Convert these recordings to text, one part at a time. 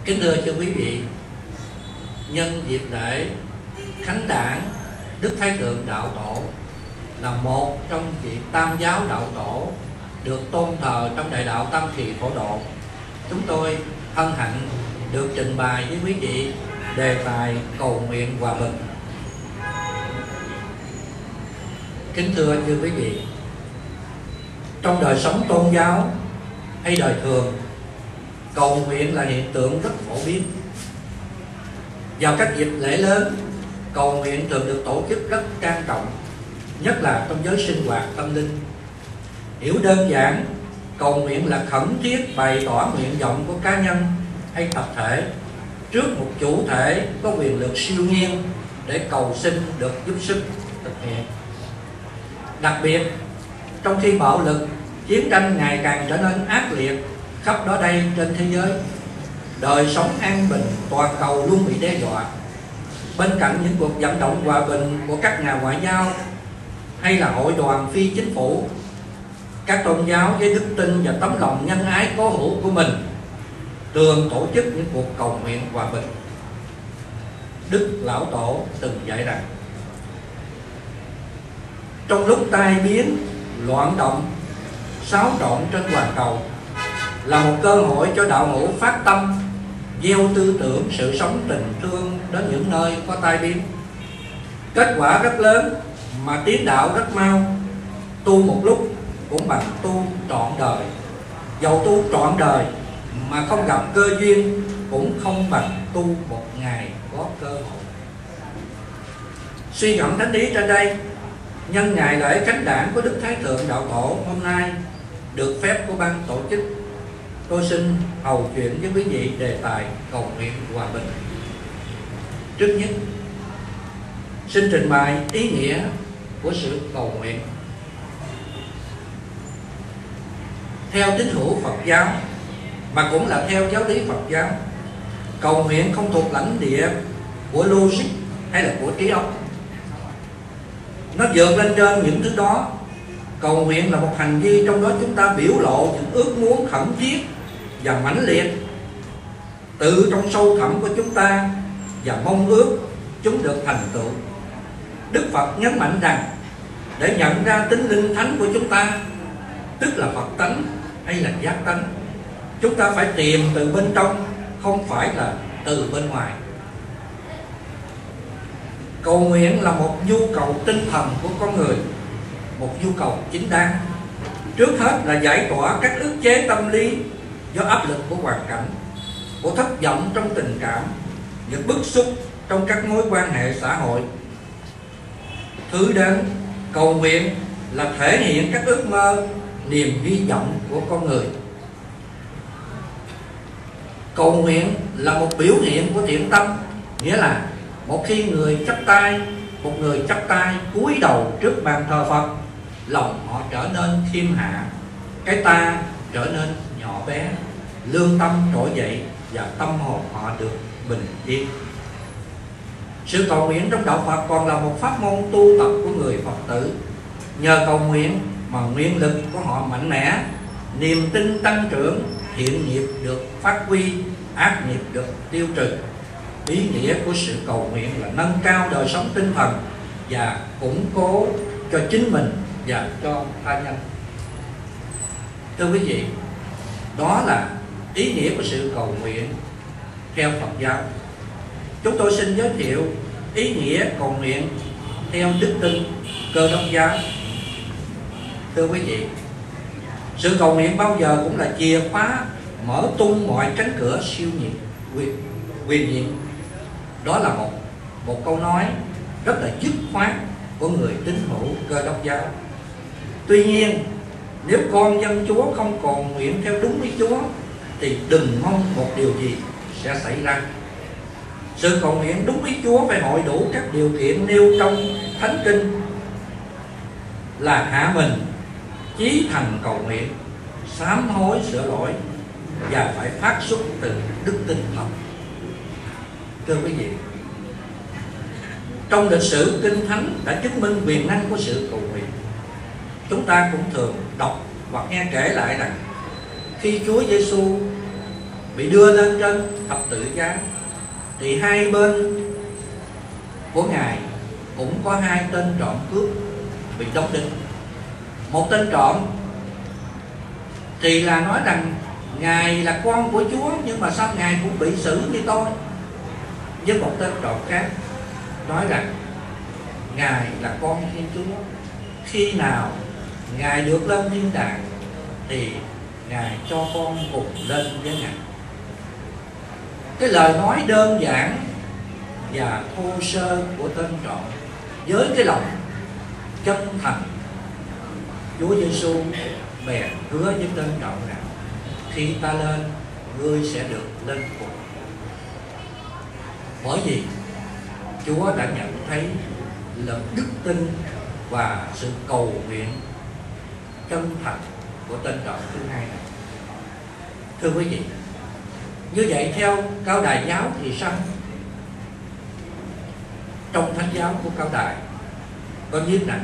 Kính thưa chư quý vị, nhân dịp lễ khánh đản Đức Thái Thượng Đạo Tổ là một trong vị tam giáo đạo tổ được tôn thờ trong đại đạo Tam Kỳ Phổ Độ, chúng tôi hân hạnh được trình bày với quý vị đề tài cầu nguyện hòa bình. Kính thưa chư quý vị, trong đời sống tôn giáo hay đời thường, cầu nguyện là hiện tượng rất phổ biến. Vào các dịp lễ lớn, cầu nguyện thường được tổ chức rất trang trọng, nhất là trong giới sinh hoạt tâm linh. Hiểu đơn giản, cầu nguyện là khẩn thiết bày tỏ nguyện vọng của cá nhân hay tập thể trước một chủ thể có quyền lực siêu nhiên để cầu xin được giúp sức thực hiện. Đặc biệt, trong khi bạo lực, chiến tranh ngày càng trở nên ác liệt khắp đó đây trên thế giới, đời sống an bình toàn cầu luôn bị đe dọa. Bên cạnh những cuộc vận động hòa bình của các nhà ngoại giao hay là hội đoàn phi chính phủ, các tôn giáo với đức tin và tấm lòng nhân ái cố hữu của mình thường tổ chức những cuộc cầu nguyện hòa bình. Đức Lão Tổ từng dạy rằng, trong lúc tai biến, loạn động, xáo trộn trên toàn cầu là một cơ hội cho đạo hữu phát tâm gieo tư tưởng sự sống tình thương đến những nơi có tai biến. Kết quả rất lớn mà tiến đạo rất mau. Tu một lúc cũng bằng tu trọn đời. Dầu tu trọn đời mà không gặp cơ duyên cũng không bằng tu một ngày có cơ hội. Suy gẫm thánh ý trên đây, nhân ngày lễ khánh đản của Đức Thái Thượng Đạo Tổ hôm nay, được phép của ban tổ chức, tôi xin hầu chuyện với quý vị đề tài cầu nguyện hòa bình. Trước nhất, xin trình bày ý nghĩa của sự cầu nguyện. Theo tín hữu Phật giáo, mà cũng là theo giáo lý Phật giáo, cầu nguyện không thuộc lãnh địa của logic hay là của trí óc. Nó vượt lên trên những thứ đó. Cầu nguyện là một hành vi trong đó chúng ta biểu lộ những ước muốn khẩn thiết và mãnh liệt từ trong sâu thẳm của chúng ta và mong ước chúng được thành tựu. Đức Phật nhấn mạnh rằng để nhận ra tính linh thánh của chúng ta, tức là Phật tánh hay là giác tánh, chúng ta phải tìm từ bên trong, không phải là từ bên ngoài. Cầu nguyện là một nhu cầu tinh thần của con người, một nhu cầu chính đáng. Trước hết là giải tỏa các ức chế tâm lý do áp lực của hoàn cảnh, của thất vọng trong tình cảm, những bức xúc trong các mối quan hệ xã hội. Thứ đến, cầu nguyện là thể hiện các ước mơ, niềm hy vọng của con người. Cầu nguyện là một biểu hiện của thiện tâm, nghĩa là một khi một người chắp tay cúi đầu trước bàn thờ Phật, lòng họ trở nên khiêm hạ, cái ta trở nên nhỏ bé, lương tâm trỗi dậy và tâm hồn họ được bình yên. Sự cầu nguyện trong đạo Phật còn là một pháp môn tu tập của người Phật tử. Nhờ cầu nguyện mà nguyện lực của họ mạnh mẽ, niềm tin tăng trưởng, thiện nghiệp được phát huy, ác nghiệp được tiêu trừ. Ý nghĩa của sự cầu nguyện là nâng cao đời sống tinh thần và củng cố cho chính mình và cho tha nhân. Thưa quý vị, đó là ý nghĩa của sự cầu nguyện theo Phật giáo. Chúng tôi xin giới thiệu ý nghĩa cầu nguyện theo đức tin Cơ Đốc giáo. Thưa quý vị, sự cầu nguyện bao giờ cũng là chìa khóa mở tung mọi cánh cửa siêu nhiên quyền nhiệm. Đó là một câu nói rất là dứt khoát của người tín hữu Cơ Đốc giáo. Tuy nhiên, nếu con dân Chúa không cầu nguyện theo đúng ý Chúa thì đừng mong một điều gì sẽ xảy ra. Sự cầu nguyện đúng ý Chúa phải hội đủ các điều kiện nêu trong Thánh Kinh là hạ mình, chí thành cầu nguyện, sám hối sửa lỗi và phải phát xuất từ đức tin thật. Thưa quý vị, trong lịch sử Kinh Thánh đã chứng minh quyền năng của sự cầu nguyện. Chúng ta cũng thường đọc hoặc nghe kể lại rằng khi Chúa Giêsu bị đưa lên trên thập tự giá, thì hai bên của Ngài cũng có hai tên trộm cướp bị đóng đinh. Một tên trộm thì là nói rằng Ngài là con của Chúa, nhưng mà sao Ngài cũng bị xử như tôi. Với một tên trộm khác nói rằng Ngài là con Thiên Chúa, khi nào Ngài được lên thiên đàng thì Ngài cho con cùng lên với Ngài. Cái lời nói đơn giản và thô sơ của tên trộm với cái lòng chân thành, Chúa Giêsu bèn hứa với tên trộm rằng khi ta lên, ngươi sẽ được lên cùng. Bởi vì Chúa đã nhận thấy lòng đức tin và sự cầu nguyện chân thành của tên trộm thứ hai này. Thưa quý vị, như vậy theo Cao Đài giáo thì sao? Trong Thánh giáo của Cao Đài có viết rằng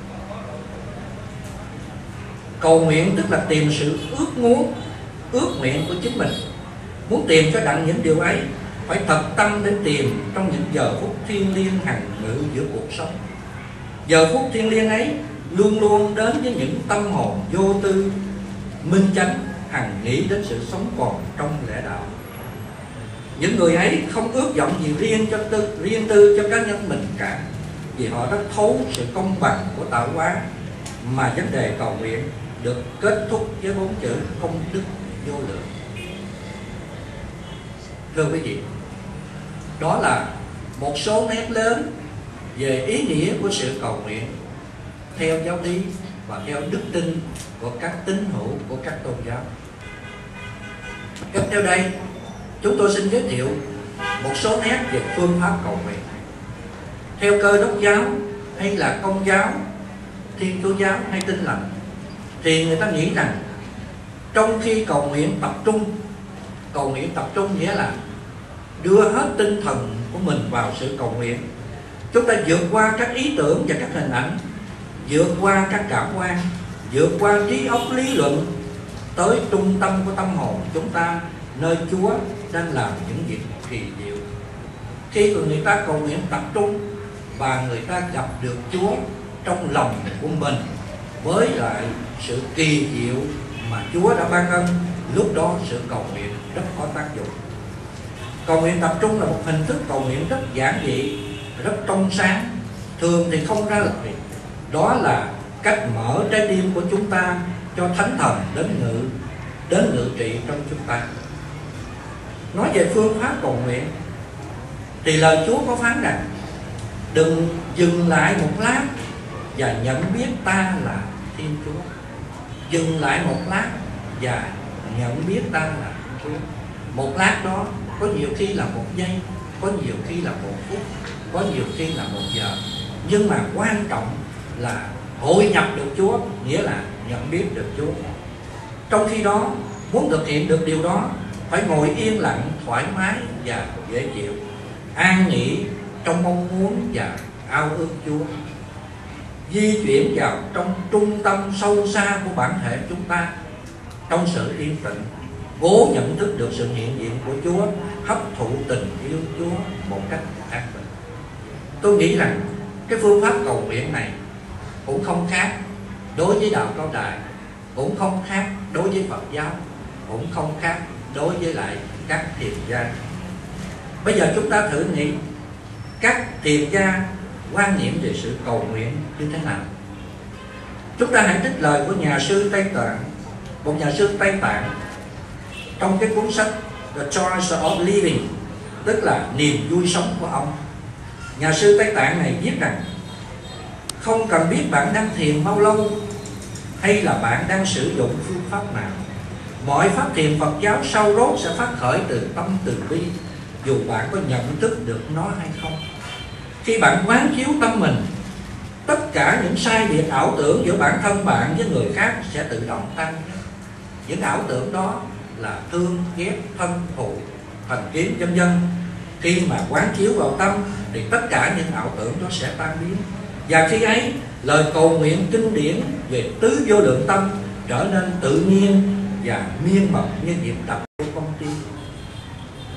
cầu nguyện tức là tìm sự ước nguyện của chính mình. Muốn tìm cho đặng những điều ấy, phải thật tâm đến tìm trong những giờ phút thiêng liêng hằng ngự giữa cuộc sống. Giờ phút thiêng liêng ấy luôn luôn đến với những tâm hồn vô tư, minh chánh, hằng nghĩ đến sự sống còn trong lẽ đạo. Những người ấy không ước vọng gì riêng tư cho cá nhân mình cả, vì họ rất thấu sự công bằng của tạo hóa, mà vấn đề cầu nguyện được kết thúc với 4 chữ công đức vô lượng. Thưa quý vị, đó là một số nét lớn về ý nghĩa của sự cầu nguyện theo giáo lý và theo đức tin của các tín hữu của các tôn giáo. Tiếp theo đây, chúng tôi xin giới thiệu một số nét về phương pháp cầu nguyện. Theo Cơ Đốc giáo hay là Công giáo, Thiên Chúa giáo hay Tin Lành, thì người ta nghĩ rằng trong khi cầu nguyện tập trung nghĩa là đưa hết tinh thần của mình vào sự cầu nguyện. Chúng ta vượt qua các ý tưởng và các hình ảnh, vượt qua các cảm quan, vượt qua trí óc lý luận, tới trung tâm của tâm hồn chúng ta, nơi Chúa đang làm những việc kỳ diệu. Khi người ta cầu nguyện tập trung và người ta gặp được Chúa trong lòng của mình, với lại sự kỳ diệu mà Chúa đã ban ân, lúc đó sự cầu nguyện rất có tác dụng. Cầu nguyện tập trung là một hình thức cầu nguyện rất giản dị, rất trong sáng, thường thì không ra lời. Đó là cách mở trái tim của chúng ta cho Thánh Thần đến ngự trị trong chúng ta. Nói về phương pháp cầu nguyện thì lời Chúa có phán rằng đừng dừng lại một lát và nhận biết ta là Thiên Chúa. Dừng lại một lát và nhận biết ta là Thiên Chúa. Một lát đó có nhiều khi là 1 giây, có nhiều khi là 1 phút, có nhiều khi là 1 giờ. Nhưng mà quan trọng là hội nhập được Chúa, nghĩa là nhận biết được Chúa. Trong khi đó, muốn thực hiện được điều đó, phải ngồi yên lặng, thoải mái và dễ chịu, an nghỉ trong mong muốn và ao ước Chúa, di chuyển vào trong trung tâm sâu xa của bản thể chúng ta, trong sự yên tĩnh, cố nhận thức được sự hiện diện của Chúa, hấp thụ tình yêu Chúa một cách an bình. Tôi nghĩ rằng cái phương pháp cầu nguyện này cũng không khác đối với đạo Cao Đài, cũng không khác đối với Phật giáo, cũng không khác đối với lại các thiền gia. Bây giờ chúng ta thử nghĩ các thiền gia quan niệm về sự cầu nguyện như thế nào. Chúng ta hãy trích lời của nhà sư Tây Tạng, một nhà sư Tây Tạng, trong cái cuốn sách The Joy of Living, tức là niềm vui sống của ông. Nhà sư Tây Tạng này viết rằng không cần biết bạn đang thiền bao lâu hay là bạn đang sử dụng phương pháp nào, mọi pháp thiền Phật giáo sau rốt sẽ phát khởi từ tâm từ bi, dù bạn có nhận thức được nó hay không. Khi bạn quán chiếu tâm mình, tất cả những sai biệt ảo tưởng giữa bản thân bạn với người khác sẽ tự động tan. Những ảo tưởng đó là thương, ghét, thân, thù, thành kiến, vân vân. Khi mà quán chiếu vào tâm thì tất cả những ảo tưởng đó sẽ tan biến. Và khi ấy, lời cầu nguyện kinh điển về tứ vô lượng tâm trở nên tự nhiên và miên mật như nhịp đập của con tim.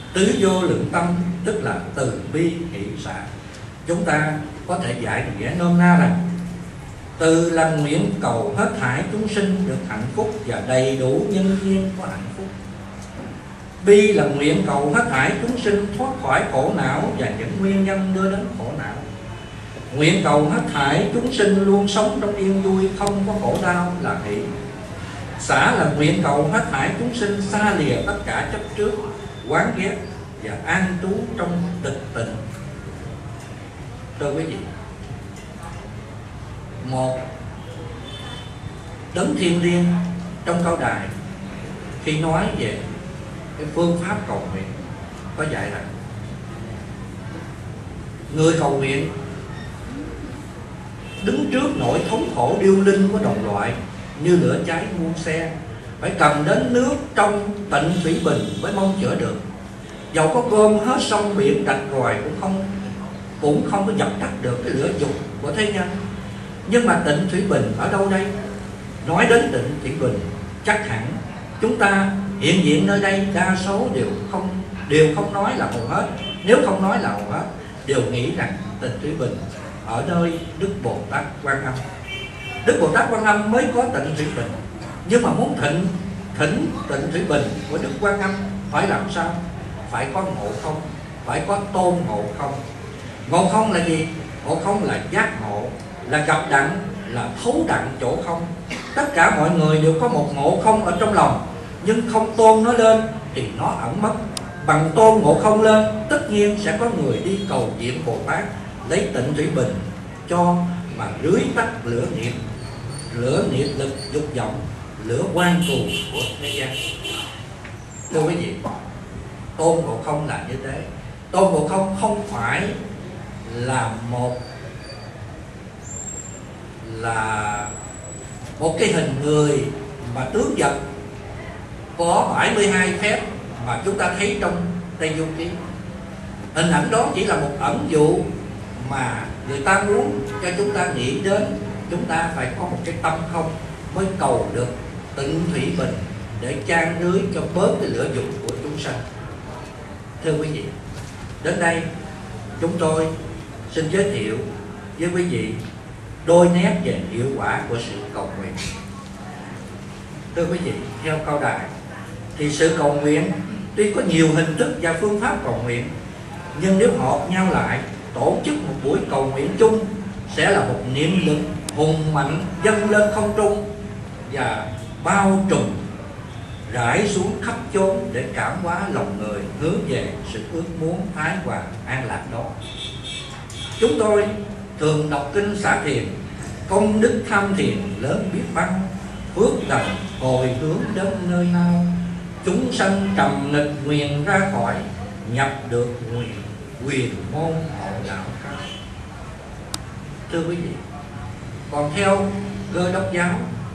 Tứ vô lượng tâm tức là từ bi hỷ xả. Chúng ta có thể giải nghĩa nôm na rằng từ là nguyện cầu hết thảy chúng sinh được hạnh phúc và đầy đủ nhân duyên có hạnh phúc. Bi là nguyện cầu hết thảy chúng sinh thoát khỏi khổ não và những nguyên nhân đưa đến khổ não. Nguyện cầu hết thảy chúng sinh luôn sống trong yên vui, không có khổ đau là hỷ. Xả là nguyện cầu hết thảy chúng sinh xa lìa tất cả chấp trước, oán ghét và an trú trong tịch tịnh. Thưa quý vị, một đấng thiên liêng trong câu đài khi nói về cái phương pháp cầu nguyện có dạy rằng người cầu nguyện đứng trước nỗi thống khổ điêu linh của đồng loại như lửa cháy muôn xe, phải cầm đến nước trong tịnh thủy bình mới mong chữa được. Dầu có gom hết sông biển rạch ròi cũng không có dập tắt được cái lửa dục của thế nhân. Nhưng mà tịnh thủy bình ở đâu đây? Nói đến tịnh thủy bình, chắc hẳn chúng ta hiện diện nơi đây đa số đều không nói là hầu hết. Nếu không nói là hầu hết, đều nghĩ rằng tịnh thủy bình ở nơi Đức Bồ Tát Quan Âm. Đức Bồ Tát Quan Âm mới có tịnh thủy bình. Nhưng mà muốn thỉnh tịnh thủy bình của Đức Quan Âm phải làm sao? Phải có ngộ không, phải có tôn ngộ không. Ngộ không là gì? Ngộ không là giác ngộ, là gặp đặng, là thấu đặng chỗ không. Tất cả mọi người đều có một ngộ không ở trong lòng, nhưng không tôn nó lên thì nó ẩn mất. Bằng tôn ngộ không lên, tất nhiên sẽ có người đi cầu viện Bồ Tát lấy tịnh thủy bình cho mà rưới tắt lửa nghiệp lực dục vọng, lửa oan thù của thế gian. Thưa quý vị, tôn ngộ không là như thế. Tôn ngộ không không phải là một cái hình người mà tướng vật có 72 phép mà chúng ta thấy trong Tây Du Ký. Hình ảnh đó chỉ là một ẩn dụ mà người ta muốn cho chúng ta nghĩ đến. Chúng ta phải có một cái tâm không mới cầu được tịnh thủy bình để chan rưới cho bớt cái lửa dục của chúng sanh. Thưa quý vị, đến đây chúng tôi xin giới thiệu với quý vị đôi nét về hiệu quả của sự cầu nguyện. Thưa quý vị, theo câu đài thì sự cầu nguyện tuy có nhiều hình thức và phương pháp cầu nguyện, nhưng nếu hợp nhau lại tổ chức một buổi cầu nguyện chung sẽ là một niệm lực hùng mạnh dâng lên không trung và bao trùm rải xuống khắp chốn để cảm hóa lòng người hướng về sự ước muốn thái hòa an lạc đó. Chúng tôi thường đọc kinh xả thiền, công đức tham thiền lớn biết bao, phước lành hồi hướng đến nơi nào, chúng sanh trầm nghịch nguyền ra khỏi, nhập được quyền môn hộ đạo cao. Thưa quý vị, còn theo Cơ Đốc giáo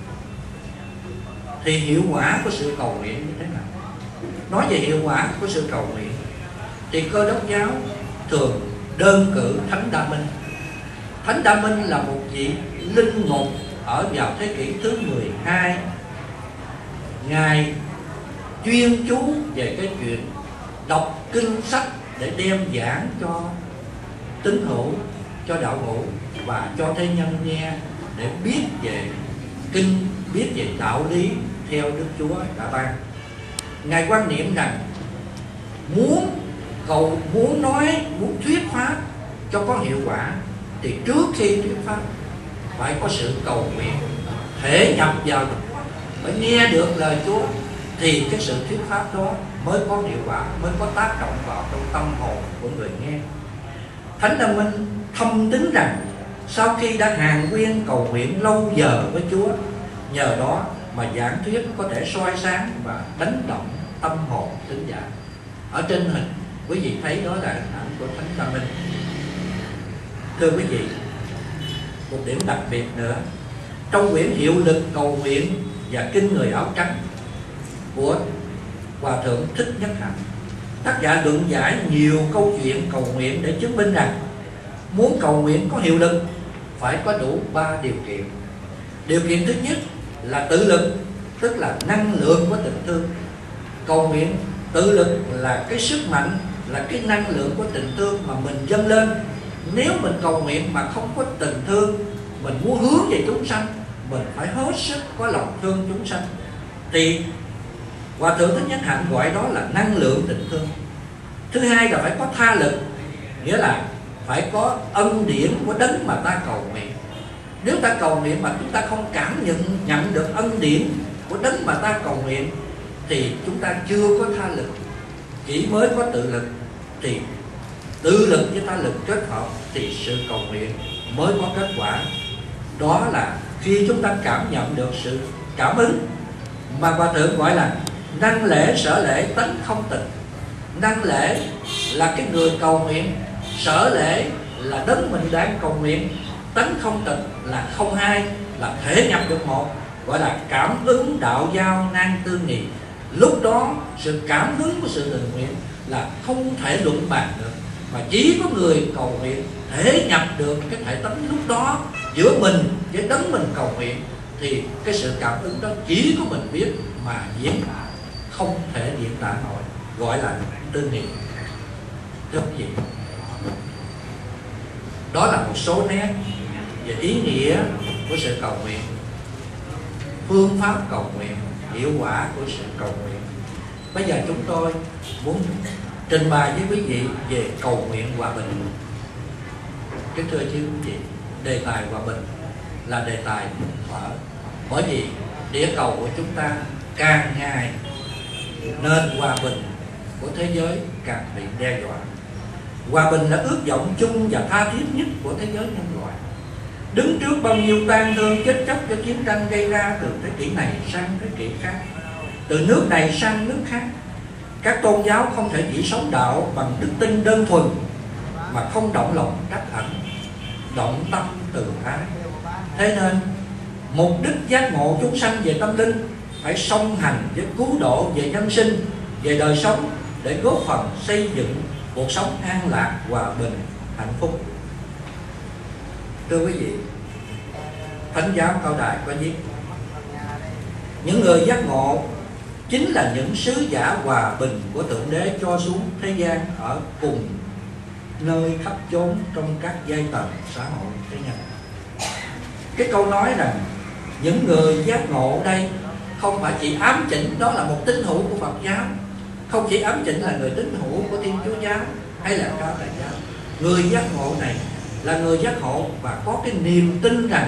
thì hiệu quả của sự cầu nguyện như thế nào? Nói về hiệu quả của sự cầu nguyện thì Cơ Đốc giáo thường đơn cử Thánh Đa Minh. Thánh Đa Minh là một vị linh mục ở vào thế kỷ thứ 12. Ngài chuyên chú về cái chuyện đọc kinh sách để đem giảng cho tín hữu, cho đạo hữu và cho thế nhân nghe, để biết về kinh, biết về đạo lý theo Đức Chúa đã ban. Ngài quan niệm rằng muốn thuyết pháp cho có hiệu quả thì trước khi thuyết pháp phải có sự cầu nguyện, thể nhập vào, phải nghe được lời Chúa thì cái sự thuyết pháp đó mới có hiệu quả, mới có tác động vào trong tâm hồn của người nghe. Thánh Đa Minh thâm tín rằng sau khi đã hàn huyên cầu nguyện lâu giờ với Chúa, nhờ đó mà giảng thuyết có thể soi sáng và đánh động tâm hồn tín giả. Ở trên hình quý vị thấy đó là hình ảnh của Thánh Đa Minh. Thưa quý vị, một điểm đặc biệt nữa, trong quyển Hiệu lực cầu nguyện và Kinh Người áo trắng của Hòa thượng Thích Nhất Hạnh, tác giả luận giải nhiều câu chuyện cầu nguyện để chứng minh rằng muốn cầu nguyện có hiệu lực phải có đủ 3 điều kiện. Điều kiện thứ nhất là tự lực, tức là năng lượng của tình thương. Cầu nguyện Tự lực là cái sức mạnh, là cái năng lượng của tình thương mà mình dâng lên. Nếu mình cầu nguyện mà không có tình thương, mình muốn hướng về chúng sanh, mình phải hết sức có lòng thương chúng sanh, thì Hòa Thượng Thích Nhất Hạnh gọi đó là năng lượng tình thương. Thứ hai là phải có tha lực, nghĩa là phải có ân điển của đấng mà ta cầu nguyện. Nếu ta cầu nguyện mà chúng ta không cảm nhận được ân điển của đấng mà ta cầu nguyện thì chúng ta chưa có tha lực, chỉ mới có tự lực. Thì tự lực với tha lực kết hợp thì sự cầu nguyện mới có kết quả. Đó là khi chúng ta cảm nhận được sự cảm ứng mà Hòa Thượng gọi là năng lễ sở lễ tánh không tịch. Năng lễ là cái người cầu nguyện, sở lễ là đấng mình đang cầu nguyện, tánh không tịch là không hai, là thể nhập được một, gọi là cảm ứng đạo giao nan tương nghị. Lúc đó sự cảm hứng của sự tình nguyện là không thể luận bàn được, mà chỉ có người cầu nguyện thể nhập được cái thể tánh lúc đó giữa mình với đấng mình cầu nguyện, thì cái sự cảm ứng đó chỉ có mình biết mà diễn tả, không thể diễn tả nổi, gọi là tương nghị. Thưa quý vị, đó là một số nét về ý nghĩa của sự cầu nguyện, phương pháp cầu nguyện, hiệu quả của sự cầu nguyện. Bây giờ chúng tôi muốn trình bày với quý vị về cầu nguyện hòa bình. Kính thưa quý vị, đề tài hòa bình là đề tài mở, bởi vì địa cầu của chúng ta càng ngày nên hòa bình của thế giới càng bị đe dọa. Hòa bình là ước vọng chung và tha thiết nhất của thế giới nhân loại, đứng trước bao nhiêu tang thương chết chóc do chiến tranh gây ra từ thế kỷ này sang thế kỷ khác, từ nước này sang nước khác. Các tôn giáo không thể chỉ sống đạo bằng đức tin đơn thuần mà không động lòng trắc ẩn, động tâm từ ái. Thế nên mục đích giác ngộ chúng sanh về tâm linh phải song hành với cứu độ về nhân sinh, về đời sống, để góp phần xây dựng cuộc sống an lạc, hòa bình, hạnh phúc. Thưa quý vị, Thánh giáo Cao Đài có viết: những người giác ngộ chính là những sứ giả hòa bình của Thượng Đế cho xuống thế gian ở cùng nơi khắp chốn trong các giai tầng xã hội thế nhân. Cái câu nói rằng những người giác ngộ đây không phải chỉ ám chỉnh đó là một tín hữu của Phật giáo, không chỉ ám chỉnh là người tín hữu của Thiên Chúa giáo hay là Cao Đài giáo. Người giác ngộ này là người giác ngộ và có cái niềm tin rằng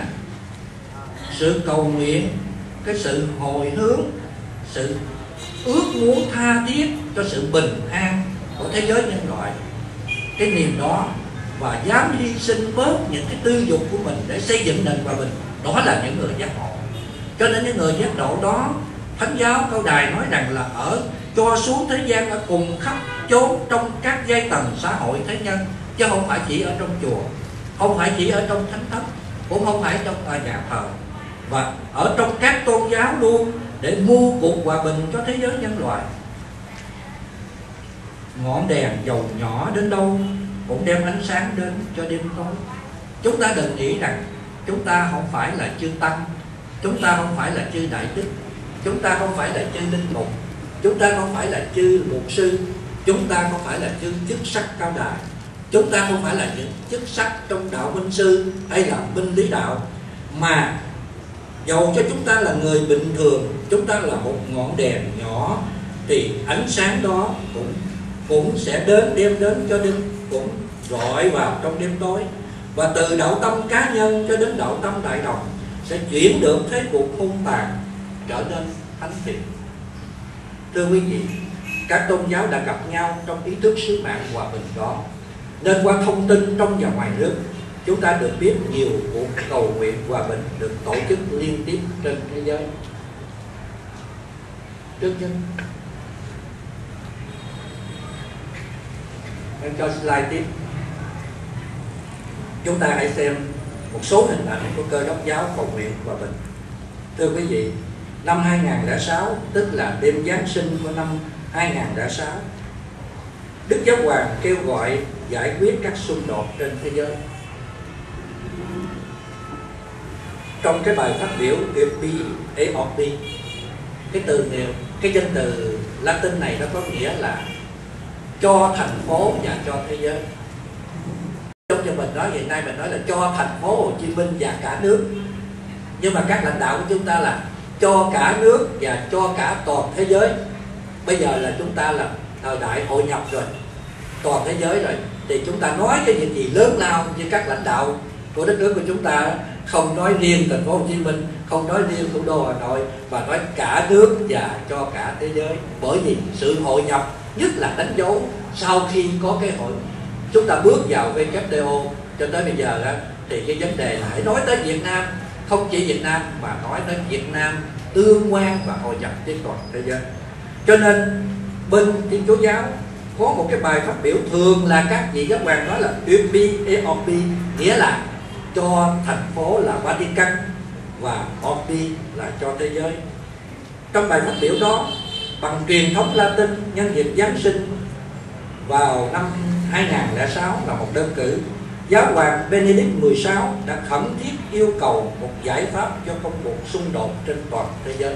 sự cầu nguyện, cái sự hồi hướng, sự ước muốn tha thiết cho sự bình an của thế giới nhân loại, cái niềm đó, và dám hy sinh bớt những cái tư dục của mình để xây dựng nền hòa bình, đó là những người giác ngộ. Cho nên những người giác ngộ đó, Thánh giáo Cao Đài nói rằng là ở cho xuống thế gian ở cùng khắp chốn trong các giai tầng xã hội thế nhân, chứ không phải chỉ ở trong chùa, không phải chỉ ở trong thánh thất, cũng không phải trong nhà thờ, và ở trong các tôn giáo luôn, để mưu cuộc hòa bình cho thế giới nhân loại. Ngọn đèn dầu nhỏ đến đâu cũng đem ánh sáng đến cho đêm tối. Chúng ta đừng nghĩ rằng chúng ta không phải là chư tăng, chúng ta không phải là chư đại đức, chúng ta không phải là chư linh mục, chúng ta không phải là chư mục sư, chúng ta không phải là chư chức sắc Cao Đài, chúng ta không phải là những chức sắc trong đạo minh sư hay là minh lý đạo, mà dầu cho chúng ta là người bình thường, chúng ta là một ngọn đèn nhỏ, thì ánh sáng đó cũng sẽ đem đến cho đêm, cũng rọi vào trong đêm tối, và từ đạo tâm cá nhân cho đến đạo tâm đại đồng sẽ chuyển được thế cuộc hung tàn trở nên thánh thiện. Thưa quý vị, các tôn giáo đã gặp nhau trong ý thức sứ mạng hòa bình đó, nên qua thông tin trong và ngoài nước, chúng ta được biết nhiều cuộc cầu nguyện hòa bình được tổ chức liên tiếp trên thế giới. Trước nhất, em cho slide tiếp. Chúng ta hãy xem một số hình ảnh của Cơ Đốc giáo cầu nguyện hòa bình. Thưa quý vị, năm 2006, tức là đêm Giáng sinh của năm 2006, Đức Giáo Hoàng kêu gọi giải quyết các xung đột trên thế giới. Trong cái bài phát biểu Epi, cái danh từ Latin này nó có nghĩa là cho thành phố và cho thế giới. Trong cho mình nói hiện nay mình nói là cho thành phố Hồ Chí Minh và cả nước, nhưng mà các lãnh đạo của chúng ta là cho cả nước và cho cả toàn thế giới. Bây giờ là chúng ta là thời đại hội nhập rồi, toàn thế giới rồi, thì chúng ta nói cái việc gì lớn lao như các lãnh đạo của đất nước của chúng ta, không nói riêng thành phố Hồ Chí Minh, không nói riêng thủ đô Hà Nội, mà nói cả nước và cho cả thế giới. Bởi vì sự hội nhập, nhất là đánh dấu sau khi có cái hội chúng ta bước vào WTO cho tới bây giờ đó, thì cái vấn đề là hãy nói tới Việt Nam, không chỉ Việt Nam mà nói tới Việt Nam tương quan và hội nhập với toàn thế giới. Cho nên bên Thiên Chúa giáo có một cái bài phát biểu thường là các vị giáo hoàng nói là Ubi et Orbi, nghĩa là cho thành phố là Vatican và Orbi là cho thế giới. Trong bài phát biểu đó, bằng truyền thống Latin nhân dịp Giáng sinh vào năm 2006 là một đơn cử, giáo hoàng Benedict XVI đã khẩn thiết yêu cầu một giải pháp cho công cuộc xung đột trên toàn thế giới.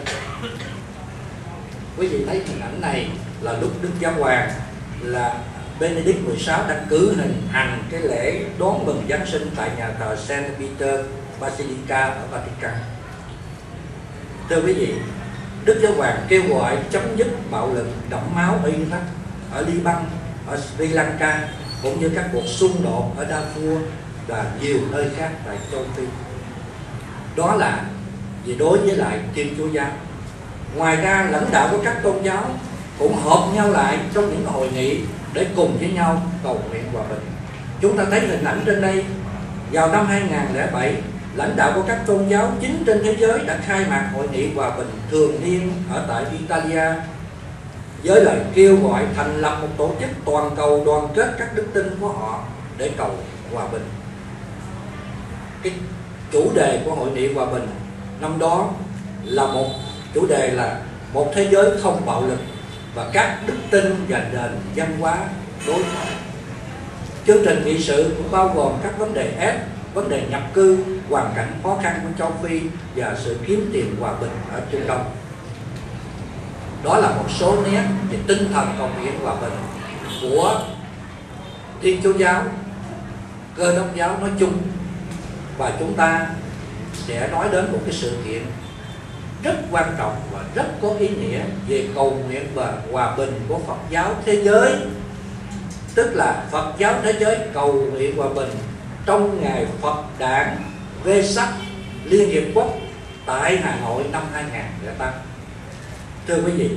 Quý vị thấy hình ảnh này là lúc Đức Giáo hoàng là Benedict XVI đã cử hành cái lễ đón mừng Giáng sinh tại nhà thờ Saint Peter Basilica ở Vatican. Thưa quý vị, Đức Giáo hoàng kêu gọi chấm dứt bạo lực đẫm máu ở Iraq, ở Liban, ở Sri Lanka, cũng như các cuộc xung đột ở Darfur và nhiều nơi khác tại châu Phi. Đó là vì đối với lại Thiên Chúa giáo. Ngoài ra, lãnh đạo của các tôn giáo cũng hợp nhau lại trong những hội nghị để cùng với nhau cầu nguyện hòa bình. Chúng ta thấy hình ảnh trên đây, vào năm 2007, lãnh đạo của các tôn giáo chính trên thế giới đã khai mạc hội nghị hòa bình thường niên ở tại Italia với lời kêu gọi thành lập một tổ chức toàn cầu đoàn kết các đức tin của họ để cầu hòa bình. Cái chủ đề của hội nghị hòa bình năm đó là một chủ đề là một thế giới không bạo lực và các đức tin và nền văn hóa đối thoại. Chương trình nghị sự cũng bao gồm các vấn đề ép, vấn đề nhập cư, hoàn cảnh khó khăn của châu Phi và sự kiếm tìm hòa bình ở Trung Đông. Đó là một số nét về tinh thần cầu nguyện hòa bình của Thiên Chúa giáo, Cơ Đốc giáo nói chung. Và chúng ta sẽ nói đến một cái sự kiện rất quan trọng và rất có ý nghĩa về cầu nguyện và hòa bình của Phật giáo thế giới, tức là Phật giáo thế giới cầu nguyện hòa bình trong ngày Phật đản Vesak Liên Hiệp Quốc tại Hà Nội năm 2008. Thưa quý vị,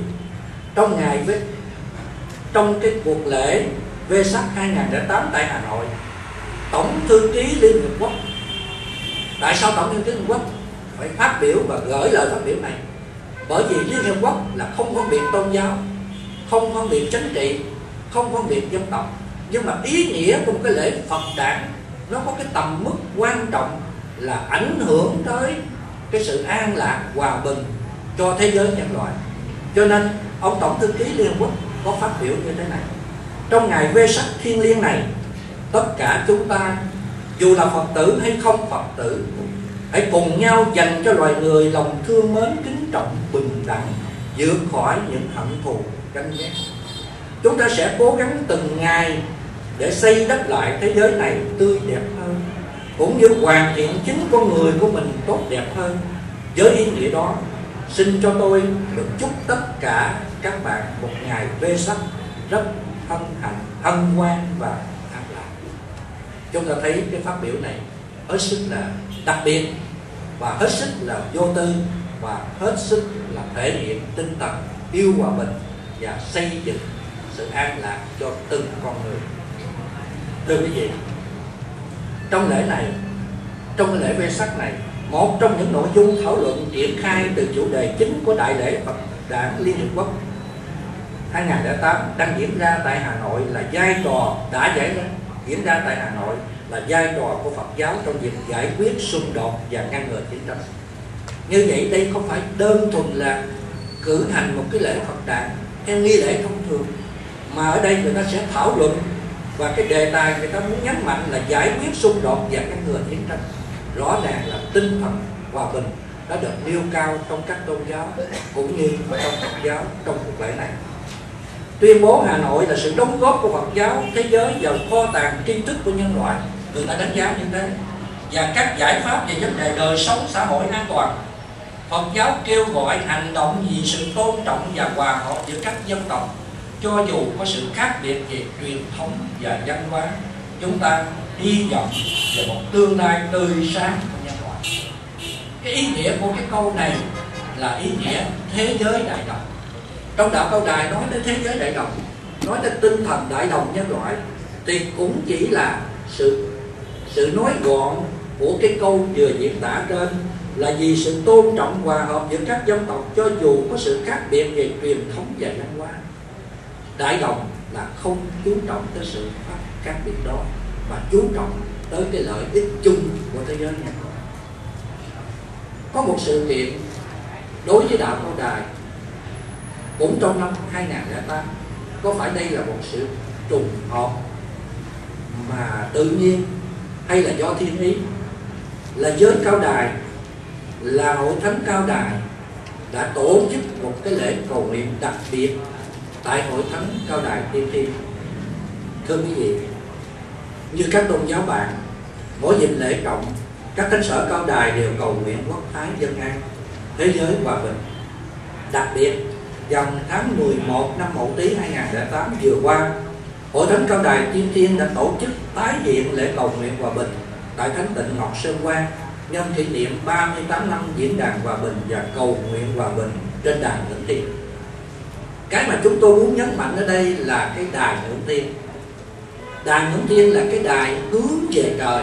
trong cái cuộc lễ Vesak 2008 tại Hà Nội, Tổng thư ký Liên Hiệp Quốc, tại sao Tổng thư ký Liên Hiệp Quốc phải phát biểu và gửi lời phát biểu này? Bởi vì Liên Hiệp Quốc là không phân biệt tôn giáo, không phân biệt chính trị, không phân biệt dân tộc, nhưng mà ý nghĩa của một cái lễ Phật đản nó có cái tầm mức quan trọng là ảnh hưởng tới cái sự an lạc, hòa bình cho thế giới nhân loại. Cho nên ông Tổng thư ký Liên Hợp Quốc có phát biểu như thế này: trong ngày Vesak thiêng liêng này, tất cả chúng ta, dù là Phật tử hay không Phật tử, hãy cùng nhau dành cho loài người lòng thương mến, kính trọng, bình đẳng, vượt khỏi những hận thù, ganh ghét. Chúng ta sẽ cố gắng từng ngày để xây đắp lại thế giới này tươi đẹp hơn, cũng như hoàn thiện chính con người của mình tốt đẹp hơn. Với ý nghĩa đó, xin cho tôi được chúc tất cả các bạn một ngày Vesak rất hân hạnh, hân hoan và an lạc. Chúng ta thấy cái phát biểu này hết sức là đặc biệt và hết sức là vô tư và hết sức là thể hiện tinh thần yêu hòa bình và xây dựng sự an lạc cho từng con người. Thưa quý vị, trong lễ này, trong cái lễ Vesak này, một trong những nội dung thảo luận triển khai từ chủ đề chính của Đại lễ Phật đản Liên Hiệp Quốc 2008 đang diễn ra tại Hà Nội là vai trò diễn ra tại Hà Nội là vai trò của Phật giáo trong việc giải quyết xung đột và ngăn ngừa chiến tranh. Như vậy đây không phải đơn thuần là cử hành một cái lễ Phật đản theo nghi lễ thông thường, mà ở đây người ta sẽ thảo luận và cái đề tài người ta muốn nhấn mạnh là giải quyết xung đột và ngăn ngừa chiến tranh. Rõ ràng là tinh thần hòa bình đã được nêu cao trong các tôn giáo cũng như trong Phật giáo trong cuộc lễ này. Tuyên bố Hà Nội là sự đóng góp của Phật giáo thế giới vào kho tàng tri thức của nhân loại, người ta đánh giá như thế, và các giải pháp về vấn đề đời sống xã hội an toàn. Phật giáo kêu gọi hành động vì sự tôn trọng và hòa hợp giữa các dân tộc, cho dù có sự khác biệt về truyền thống và văn hóa. Chúng ta hy vọng về một tương lai tươi sáng của nhân loại. Cái ý nghĩa của cái câu này là ý nghĩa thế giới đại đồng. Trong đạo Cao Đài nói đến thế giới đại đồng, nói đến tinh thần đại đồng nhân loại, thì cũng chỉ là sự nói gọn của cái câu vừa diễn tả trên, là vì sự tôn trọng hòa hợp giữa các dân tộc, cho dù có sự khác biệt về truyền thống và văn hóa. Đại đồng là không chú trọng tới sự khác biệt đó, mà chú trọng tới cái lợi ích chung của thế giới này. Có một sự kiện đối với đạo Cao Đài cũng trong năm 2008. Có phải đây là một sự trùng hợp mà tự nhiên hay là do thiên ý? Là giới Cao Đài, là Hội Thánh Cao Đài đã tổ chức một cái lễ cầu nguyện đặc biệt tại Hội Thánh Cao Đài Tiên Thiên. Thưa quý vị, như các tôn giáo bạn, mỗi dịp lễ trọng, các thánh sở Cao Đài đều cầu nguyện quốc thái dân an, thế giới hòa bình. Đặc biệt, vào tháng 11 năm Mậu Tý 2008 vừa qua, Hội Thánh Cao Đài Tiên Thiên đã tổ chức tái hiện lễ cầu nguyện hòa bình tại Thánh Tịnh Ngọc Sơn Quang, nhân kỷ niệm 38 năm diễn đàn hòa bình và cầu nguyện hòa bình trên đài Ngưỡng Thiên. Cái mà chúng tôi muốn nhấn mạnh ở đây là cái đài Ngưỡng Thiên. Đài Ngưỡng Thiên là cái đài hướng về trời,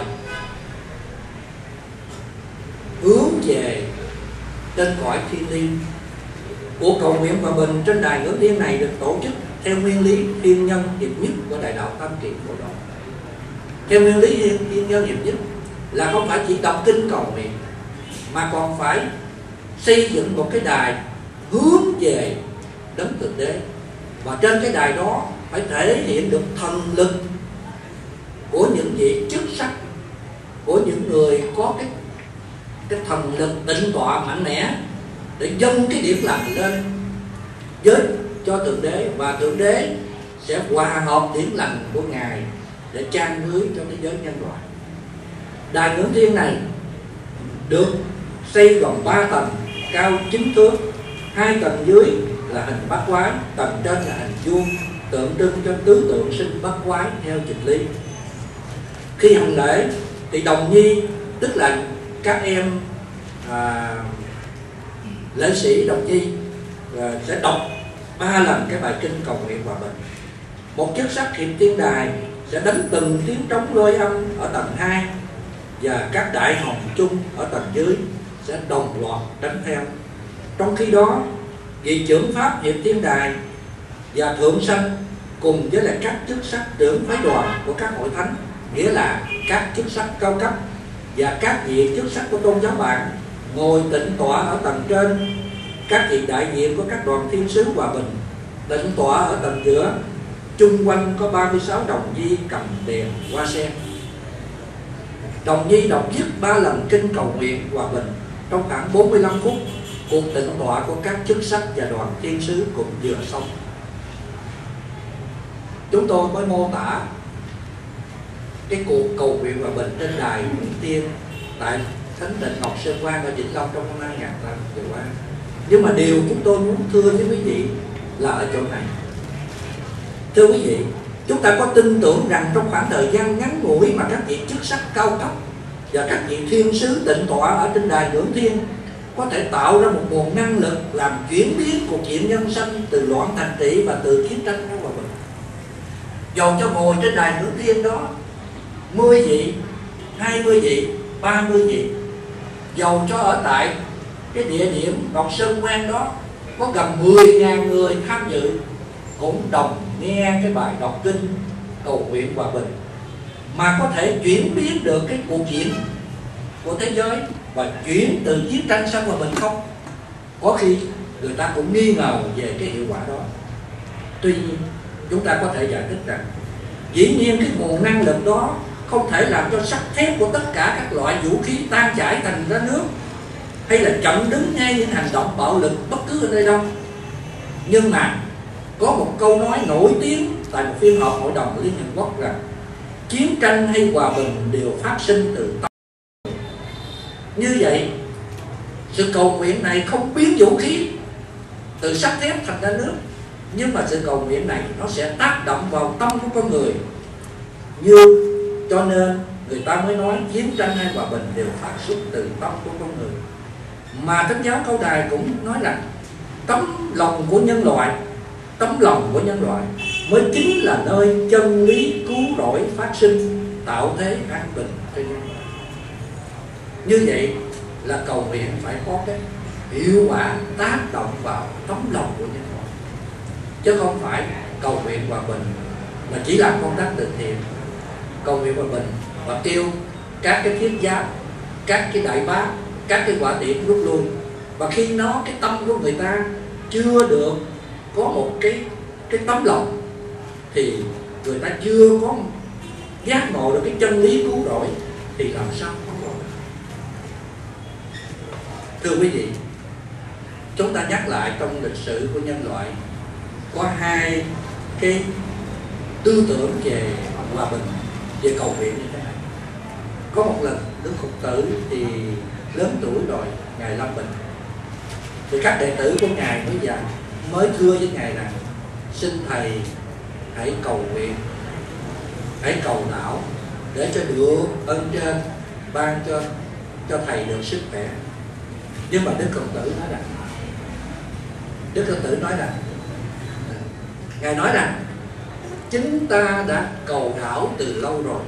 hướng về trên cõi thiên liêng. Cuộc cầu nguyện hòa bình trên đài Ngưỡng Thiên này được tổ chức theo nguyên lý thiên nhân hiệp nhất của Đại đạo Tam Kiệt Phổ Độ. Theo nguyên lý thiên nhân hiệp nhất là không phải chỉ đọc kinh cầu nguyện, mà còn phải xây dựng một cái đài hướng về đấng Thượng Đế, và trên cái đài đó phải thể hiện được thần lực của những vị chức sắc, của những người có cái thần lực tịnh tọa mạnh mẽ, để dâng cái điển lành lên với cho Thượng Đế, và Thượng Đế sẽ hòa hợp điển lành của Ngài để trang ngưới cho thế giới nhân loại. Đài Ngưỡng Thiên này được xây gồm 3 tầng, cao 9 thước, 2 tầng dưới là hình bát quái, tầng trên là hình vuông, tượng trưng cho tứ tượng sinh bát quái theo dịch lý. Khi hành lễ thì đồng nhi, tức là các em lễ sĩ đồng nhi sẽ đọc 3 lần cái bài kinh cầu nguyện hòa bình. Một chức sắc hiệp tiên đài sẽ đánh từng tiếng trống lôi âm ở tầng 2, và các đại hồng chung ở tầng dưới sẽ đồng loạt đánh theo. Trong khi đó, vị trưởng pháp hiệp tiên đài và thượng sanh cùng với lại các chức sắc trưởng phái đoàn của các hội thánh, nghĩa là các chức sắc cao cấp và các vị chức sắc của tôn giáo bạn, ngồi tịnh tọa ở tầng trên. Các vị đại diện của các đoàn thiên sứ hòa bình tịnh tọa ở tầng giữa. Chung quanh có 36 đồng nhi cầm đèn hoa sen. Đồng nhi đọc dứt 3 lần kinh cầu nguyện hòa bình trong khoảng 45 phút. Cuộc tịnh tọa của các chức sắc và đoàn thiên sứ cũng vừa xong. Chúng tôi mới mô tả cái cuộc cầu nguyện hòa bình trên đài Ngưỡng Thiên tại Thánh Tịnh Ngọc Sơn Quang ở Vĩnh Long trong năm 2008 vừa qua. Nhưng mà điều chúng tôi muốn thưa với quý vị là ở chỗ này. Thưa quý vị, chúng ta có tin tưởng rằng trong khoảng thời gian ngắn ngủi mà các vị chức sắc cao cấp và các vị thiên sứ tịnh tọa ở trên đài Ngưỡng Thiên có thể tạo ra một nguồn năng lực làm chuyển biến cuộc chuyện nhân sanh từ loạn thành trị và từ chiến tranh ra hòa bình. Dầu cho ngồi trên đài Ngưỡng Thiên đó 10 vị, 20 vị, 30 vị, dầu cho ở tại cái địa điểm Ngọc Sơn Quang đó có gần 10.000 người tham dự, cũng đồng nghe cái bài đọc kinh cầu nguyện hòa bình, mà có thể chuyển biến được cái cuộc chuyện của thế giới và chuyển từ chiến tranh sang hòa bình không? Có khi người ta cũng nghi ngờ về cái hiệu quả đó. Tuy nhiên chúng ta có thể giải thích rằng dĩ nhiên cái nguồn năng lực đó không thể làm cho sắt thép của tất cả các loại vũ khí tan chảy thành ra nước, hay là chặn đứng ngay những hành động bạo lực bất cứ ở nơi đâu. Nhưng mà có một câu nói nổi tiếng tại một phiên họp Hội đồng Liên Hợp Quốc rằng chiến tranh hay hòa bình đều phát sinh từ tâm. Như vậy, sự cầu nguyện này không biến vũ khí từ sắt thép thành ra nước, nhưng mà sự cầu nguyện này nó sẽ tác động vào tâm của con người. Cho nên người ta mới nói chiến tranh hay hòa bình đều phát xuất từ tâm của con người. Mà Thánh giáo Câu Đài cũng nói rằng tấm lòng của nhân loại mới chính là nơi chân lý cứu rỗi phát sinh, tạo thế an bình cho nhân loại. Như vậy là cầu nguyện phải có cái hiệu quả tác động vào tấm lòng của nhân loại, chứ không phải cầu nguyện hòa bình mà chỉ làm công tác từ thiện. Cầu nguyện hòa bình và kêu các cái thiết giáp, các cái đại bác, các cái quả tiễn rút lui, và khi cái tâm của người ta chưa được có một cái tấm lòng thì người ta chưa có giác ngộ được cái chân lý cứu rỗi thì làm sao không có. Thưa quý vị, chúng ta nhắc lại trong lịch sử của nhân loại có hai cái tư tưởng về hòa bình, về cầu nguyện như thế này. Có một lần Đức Phật tử thì lớn tuổi rồi, Ngài lâm bệnh, thì các đệ tử của Ngài mới thưa với Ngài rằng xin Thầy hãy cầu nguyện, hãy cầu đạo để cho được ơn trên ban cho Thầy được sức khỏe. Nhưng mà Đức Phật tử nói rằng Ngài nói rằng chúng ta đã cầu đạo từ lâu rồi.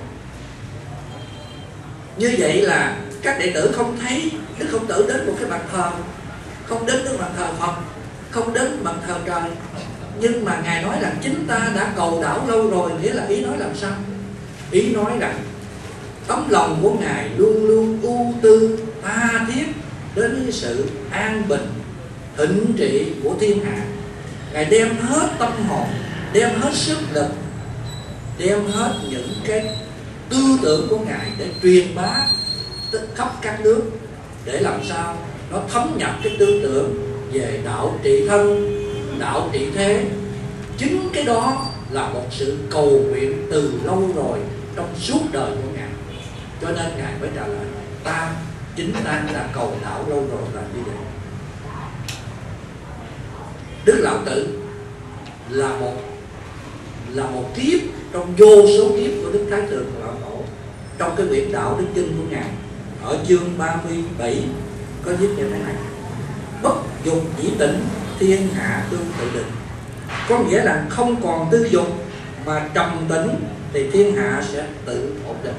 Như vậy là các đệ tử không thấy Đức Phật tử đến một cái bàn thờ, không đến cái bàn thờ Phật, không đến bàn thờ trời. Nhưng mà Ngài nói rằng chúng ta đã cầu đạo lâu rồi. Nghĩa là ý nói làm sao? Ý nói rằng tấm lòng của Ngài luôn luôn ưu tư tha thiết đến với sự an bình thịnh trị của thiên hạ. Ngài đem hết tâm hồn, đem hết sức lực, đem hết những cái tư tưởng của Ngài để truyền bá khắp các nước, để làm sao nó thấm nhập cái tư tưởng về đạo trị thân, đạo trị thế. Chính cái đó là một sự cầu nguyện từ lâu rồi trong suốt đời của Ngài. Cho nên Ngài mới trả lời chính ta đã cầu đạo lâu rồi là như vậy. Đức Lão Tử là một kiếp trong vô số kiếp của Đức Thái Thượng Lão Tổ. Trong cái quyển Đạo Đức Kinh của Ngài ở chương 37 có viết như thế này: bất dục dĩ tịnh, thiên hạ tương tự định. Có nghĩa là không còn tư dục mà trầm tĩnh thì thiên hạ sẽ tự ổn định.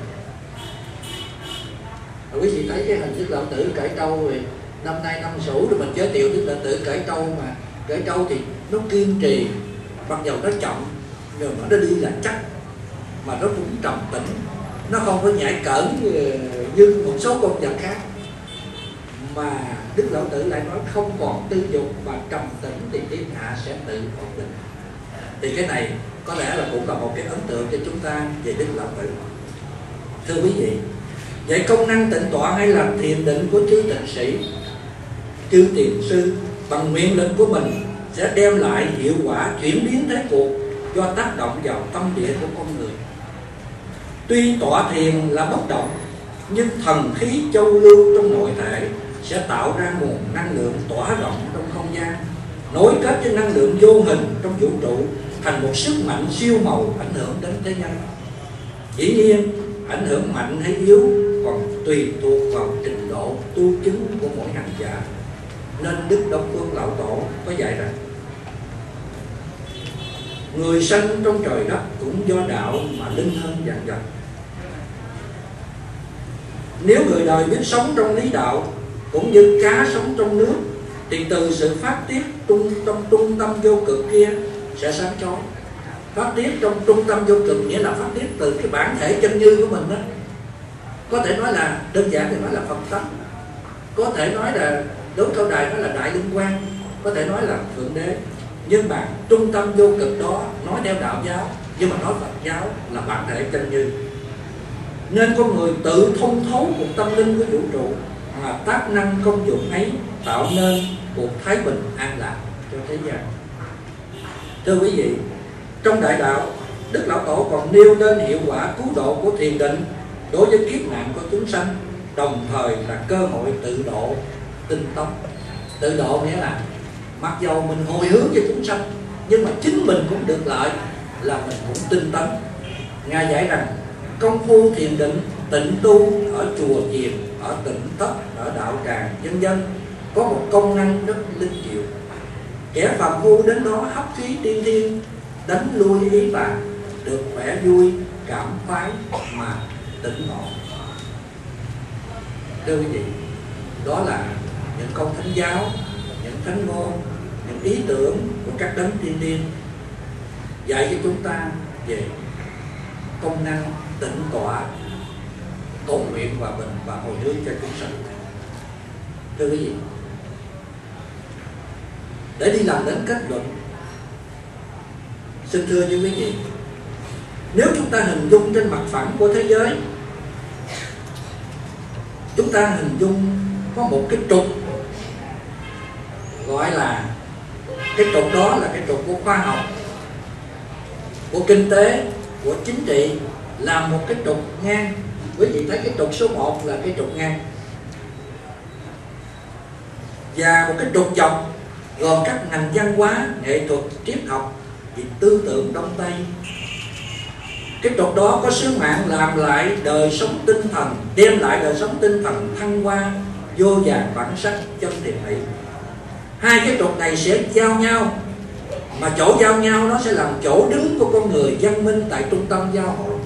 Quý vị thấy cái hình Đức Lão Tử cởi trâu rồi, năm nay năm Sửu rồi mình giới thiệu Đức Lão Tử cởi trâu, mà cởi trâu thì nó kiên trì, mặc dầu nó chậm nhưng mà nó đi là chắc, mà nó cũng trầm tĩnh, nó không có nhảy cỡn như một số con vật khác. Mà Đức Lão Tử lại nói không còn tư dục mà trầm tĩnh thì thiên hạ sẽ tự ổn định. Thì cái này có lẽ là cũng là một cái ấn tượng cho chúng ta về Đức Lão Tử. Thưa quý vị, vậy công năng tịnh tọa hay là thiền định của chư tịnh sĩ, chư thiền sư bằng nguyện lực của mình sẽ đem lại hiệu quả chuyển biến thế cuộc do tác động vào tâm địa của con người. Tuy tọa thiền là bất động, nhưng thần khí châu lưu trong nội thể sẽ tạo ra nguồn năng lượng tỏa rộng trong không gian, nối kết với năng lượng vô hình trong vũ trụ thành một sức mạnh siêu màu ảnh hưởng đến thế nhân. Dĩ nhiên, ảnh hưởng mạnh hay yếu còn tùy thuộc vào trình độ tu chứng của mỗi hành giả. Nên Đức Đông Phương Lão Tổ có dạy rằng người sanh trong trời đất cũng do đạo mà linh hơn vạn vật. Nếu người đời biết sống trong lý đạo cũng như cá sống trong nước thì từ sự phát tiết trong trung tâm vô cực kia sẽ sáng chói. Phát tiết trong trung tâm vô cực nghĩa là phát tiết từ cái bản thể chân như của mình đó. Có thể nói là đơn giản thì nói là Phật tánh, có thể nói là đối Câu Đài nói là Đại Linh Quang, có thể nói là Thượng Đế. Nhưng mà trung tâm vô cực đó nói theo đạo giáo, nhưng mà nói Phật giáo là bản thể chân như. Nên con người tự thông thấu một tâm linh của vũ trụ mà tác năng công dụng ấy tạo nên một thái bình an lạc cho thế gian. Thưa quý vị, trong đại đạo, Đức Lão Tổ còn nêu lên hiệu quả cứu độ của thiền định đối với kiếp nạn của chúng sanh, đồng thời là cơ hội tự độ tinh tấn. Tự độ nghĩa là mặc dầu mình hồi hướng cho chúng sanh, nhưng mà chính mình cũng được lợi, là mình cũng tinh tấn. Ngài dạy rằng công phu thiền định tịnh tu ở chùa chiền, ở tỉnh thất, ở đạo tràng, vân vân có một công năng rất linh diệu. Kẻ phàm phu đến đó hấp khí tiên thiên, đánh lui ý tà, được khỏe vui, cảm khoái mà tỉnh ngộ. Thưa quý vị, đó là những câu thánh giáo, những thánh ngôn, những ý tưởng của các đấng tiên điên dạy cho chúng ta về công năng tịnh tọa, cầu nguyện hòa bình và hồi hướng cho chúng sanh. Thưa quý vị, để đi làm đến kết luận, xin thưa với quý vị, nếu chúng ta hình dung trên mặt phẳng của thế giới, chúng ta hình dung có một cái trục, gọi là cái trục đó là cái trục của khoa học, của kinh tế, của chính trị, là một cái trục ngang. Quý vị thấy cái trục số 1 là cái trục ngang, và một cái trục dọc gồm các ngành văn hóa, nghệ thuật, triết học, và tư tưởng Đông Tây. Cái trục đó có sứ mạng làm lại đời sống tinh thần, đem lại đời sống tinh thần thăng hoa, vô vàn bản sắc chân thiện mỹ. Hai cái trục này sẽ giao nhau, mà chỗ giao nhau nó sẽ làm chỗ đứng của con người văn minh tại trung tâm giao hội,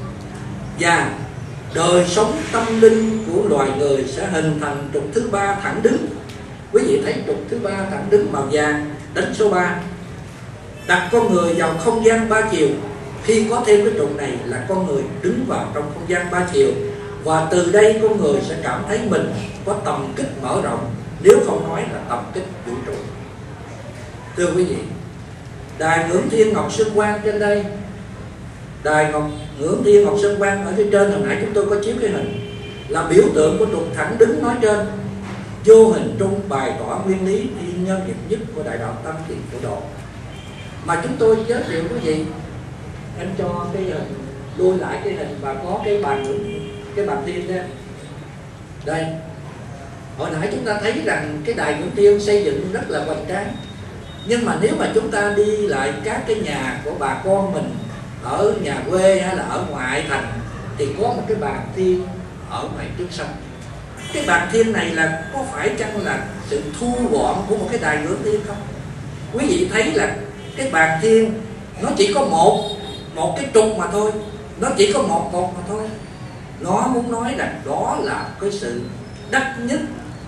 và đời sống tâm linh của loài người sẽ hình thành trục thứ 3 thẳng đứng. Quý vị thấy trục thứ 3 thẳng đứng màu vàng, đánh số 3, đặt con người vào không gian 3 chiều. Khi có thêm cái trục này là con người đứng vào trong không gian 3 chiều, và từ đây con người sẽ cảm thấy mình có tầm kích mở rộng, nếu không nói là tầm kích vũ trụ. Thưa quý vị, đài Ngưỡng Thiên Ngọc Sơn Quang trên đây, đài Ngưỡng Thiên Ngọc Sơn Quang ở phía trên, hồi nãy chúng tôi có chiếu cái hình, là biểu tượng của trục thẳng đứng nói trên, vô hình trung bày tỏ nguyên lý thiên nhân hiệp nhất của đại đạo Tam Thiền Phổ Độ. Mà chúng tôi giới thiệu quý vị, em cho cái hình, lui lại cái hình và có cái bàn thiên đây. Đây, hồi nãy chúng ta thấy rằng cái đài Ngưỡng Thiên xây dựng rất là hoành tráng, nhưng mà nếu mà chúng ta đi lại các cái nhà của bà con mình ở nhà quê hay là ở ngoại thành, thì có một cái bàn thiên ở ngoài trước sân. Cái bàn thiên này là có phải chăng là sự thu gọn của một cái đài Ngưỡng Thiên không? Quý vị thấy là cái bàn thiên nó chỉ có một cái trục mà thôi, nó chỉ có một mà thôi. Nó muốn nói rằng đó là cái sự đắc nhất,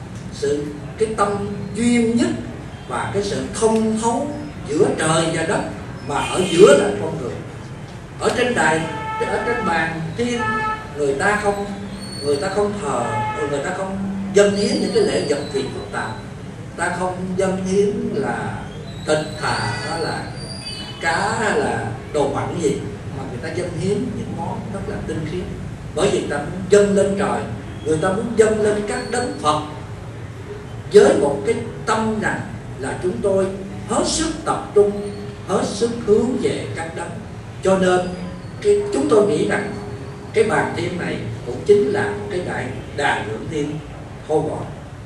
cái tâm duyên nhất, và cái sự thông thấu giữa trời và đất, mà ở giữa là con người. Ở trên đài, ở trên bàn thiên, người ta không thờ, người ta không dâng hiến những cái lễ vật gì phức tạp, ta không dâng hiến là thịt thà, đó là cá hay là đồ mặn gì, mà người ta dâng hiến những món rất là tinh khiết. Bởi vì người ta muốn dâng lên trời, người ta muốn dâng lên các đấng Phật, với một cái tâm rằng là chúng tôi hết sức tập trung, hết sức hướng về các đấng. Cho nên chúng tôi nghĩ rằng cái bàn thiên này cũng chính là cái đài Ngưỡng Thiên thô gọn.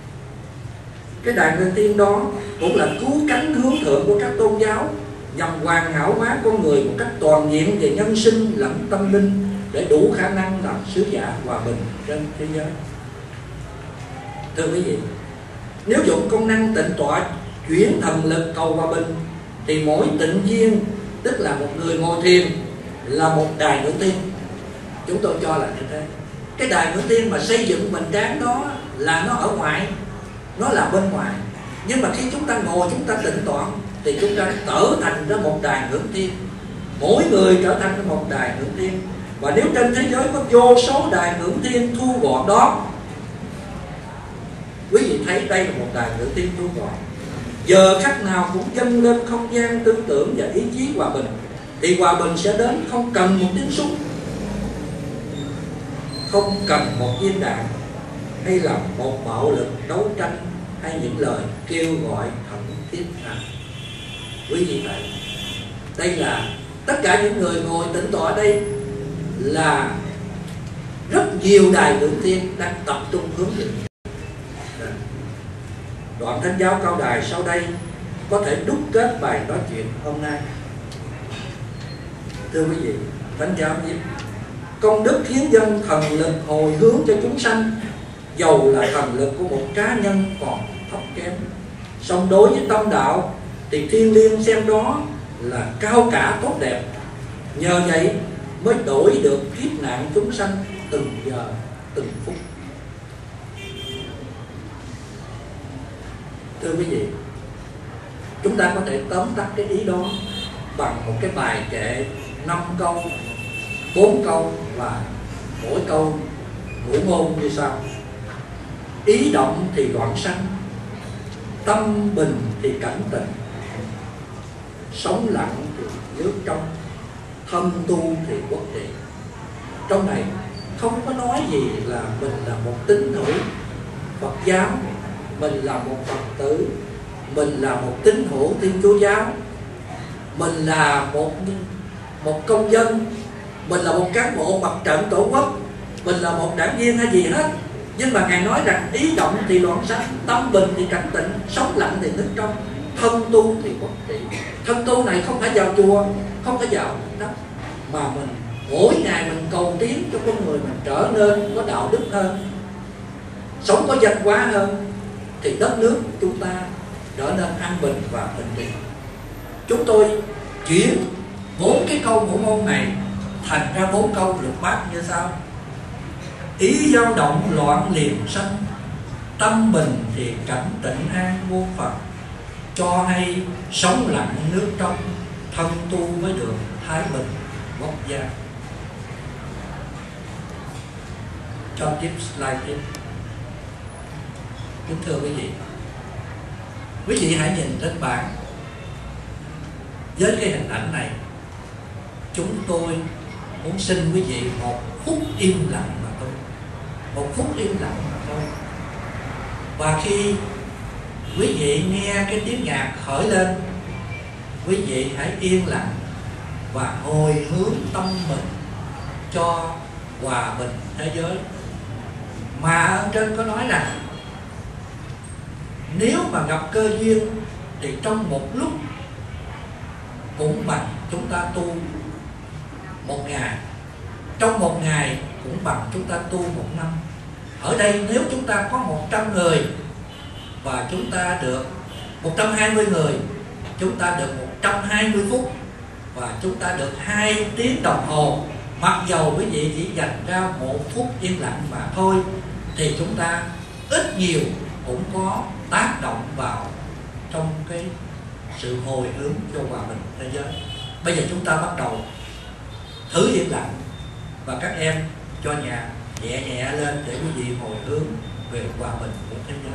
Cái đài Ngưỡng Thiên đó cũng là cứu cánh hướng thượng của các tôn giáo, nhằm hoàn hảo hóa con người một cách toàn diện về nhân sinh lẫn tâm linh, để đủ khả năng làm sứ giả hòa bình trên thế giới. Thưa quý vị, nếu dụng công năng tịnh tọa chuyển thần lực cầu hòa bình, thì mỗi tịnh viên, tức là một người ngồi thiền, là một đài Ngưỡng Thiên. Chúng tôi cho là như thế. Cái đài Ngưỡng Thiên mà xây dựng hoành tráng đó là nó ở ngoài, nó là bên ngoài. Nhưng mà khi chúng ta ngồi, chúng ta tịnh tọa, thì chúng ta trở thành ra một đài Ngưỡng Thiên. Mỗi người trở thành ra một đài Ngưỡng Thiên. Và nếu trên thế giới có vô số đài Ngưỡng Thiên thu gọn đó, quý vị thấy đây là một đài Ngưỡng Thiên thu gọn, giờ khắc nào cũng dâng lên không gian tư tưởng và ý chí hòa bình, thì hòa bình sẽ đến, không cần một tiếng súng, không cần một viên đạn, hay là một bạo lực đấu tranh hay những lời kêu gọi khẩn thiết nào. Quý vị thấy, đây là tất cả những người ngồi tĩnh tọa ở đây là rất nhiều đài thượng thiên đang tập trung hướng về. Đoạn Thánh giáo Cao Đài sau đây có thể đúc kết bài nói chuyện hôm nay. Thưa quý vị, Thánh giáo viết: công đức khiến dân thần lực hồi hướng cho chúng sanh, dầu là thần lực của một cá nhân còn thấp kém, song đối với tâm đạo thì thiên liêng xem đó là cao cả tốt đẹp. Nhờ vậy mới đổi được kiếp nạn chúng sanh từng giờ từng phút. Thưa quý vị, chúng ta có thể tóm tắt cái ý đó bằng một cái bài kệ 5 câu, 4 câu và mỗi câu ngũ ngôn như sau: ý động thì loạn sanh, tâm bình thì cảnh tịnh, sống lặng thì nước trong, thâm tu thì quốc trị. Trong này không có nói gì là mình là một tín hữu Phật giáo, mình là một Phật tử, mình là một tín hữu Thiên Chúa giáo, mình là một công dân, mình là một cán bộ mặt trận tổ quốc, mình là một đảng viên hay gì hết. Nhưng mà Ngài nói rằng ý động thì loạn sanh, tâm bình thì cảnh tịnh, sống lặng thì nước trong, thân tu thì quốc trị. Thân tu này không phải vào chùa, không phải vào đất, mà mình mỗi ngày mình cầu tiến cho con người mình trở nên có đạo đức hơn, sống có văn hóa hơn, thì đất nước chúng ta trở nên an bình và bình định. Chúng tôi chuyển 4 cái câu ngũ ngôn này thành ra 4 câu lục bát như sau: ý dao động loạn liền sanh, tâm bình thì cảnh tịnh an vô Phật, cho hay sống lặng nước trong, thân tu mới được thái bình quốc gia. Cho tiếp slide tiếp. Kính thưa quý vị hãy nhìn trên bảng. Với cái hình ảnh này, chúng tôi muốn xin quý vị một phút im lặng mà thôi, một phút im lặng mà thôi. Và khi quý vị nghe cái tiếng nhạc khởi lên, quý vị hãy yên lặng và hồi hướng tâm mình cho hòa bình thế giới. Mà ở trên có nói rằng nếu mà gặp cơ duyên thì trong một lúc cũng bằng chúng ta tu một ngày, trong một ngày cũng bằng chúng ta tu một năm. Ở đây nếu chúng ta có 100 người và chúng ta được 120 người, chúng ta được 120 phút và chúng ta được 2 tiếng đồng hồ. Mặc dầu quý vị chỉ dành ra 1 phút yên lặng mà thôi, thì chúng ta ít nhiều cũng có tác động vào trong cái sự hồi hướng cho hòa bình thế giới. Bây giờ chúng ta bắt đầu thử yên lặng, và các em cho nhạc nhẹ nhẹ lên để quý vị hồi hướng về hòa bình của thế giới.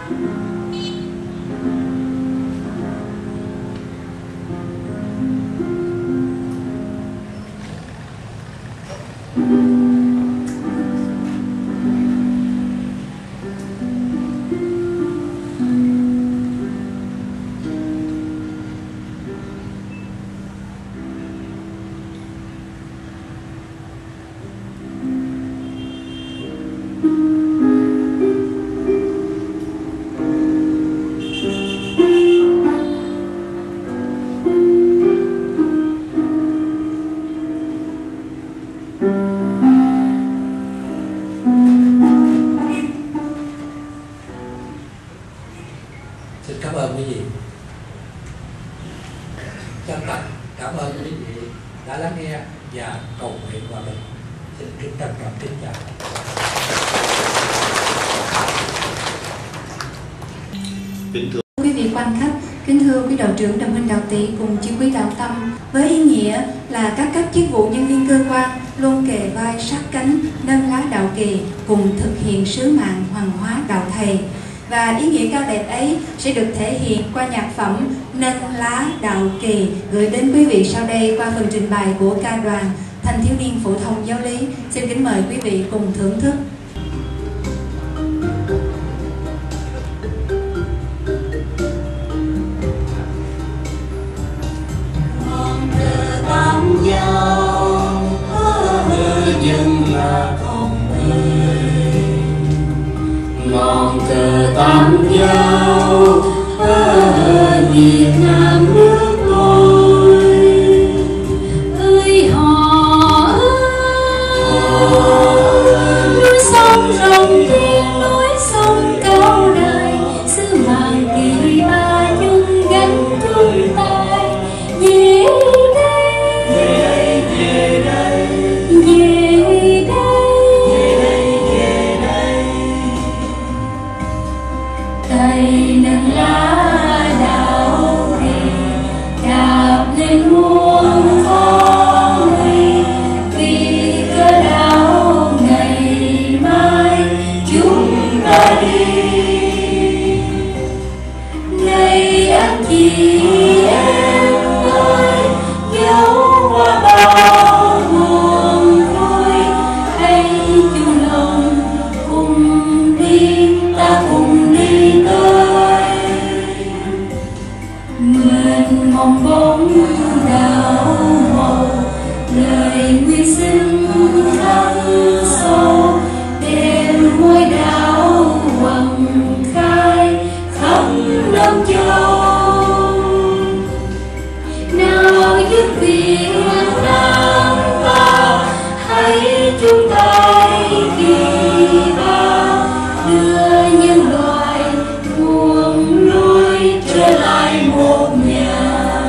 Quý vị quan khách, kính thưa quý đạo trưởng Đồng Huynh Đạo Tỷ cùng chư quý đạo tâm, với ý nghĩa là các cấp chức vụ nhân viên cơ quan luôn kề vai sát cánh nâng lá đạo kỳ cùng thực hiện sứ mạng hoàng hóa đạo thầy. Và ý nghĩa cao đẹp ấy sẽ được thể hiện qua nhạc phẩm Nâng Lá Đạo Kỳ gửi đến quý vị sau đây qua phần trình bày của ca đoàn Thanh Thiếu Niên Phổ Thông Giáo Lý. Xin kính mời quý vị cùng thưởng thức. tạm giao Việt Nam nước tôi. Ơi họ núi sông rộng thiên, núi sông cao đời, xứ mạng kỳ ba chung gánh chung tay. Về đây, về đây, về đây, tay nâng lá đào kỳ, đạp lên muôn phong huy, vì cơ đáo ngày mai chúng ta đi. Này anh chị em ơi, dẫu qua bao buồn vui, hãy chung lòng cùng đi, ta cùng đi tới. Mượn mong bóng đào màu, lời nguy sinh khắc sâu, đêm môi đào hoàng khai khắp Đông Châu. Nào giúp Việt Nam ta, hãy chung tay kỳ ba, đưa nhân loại buông lối trở lại một nhà.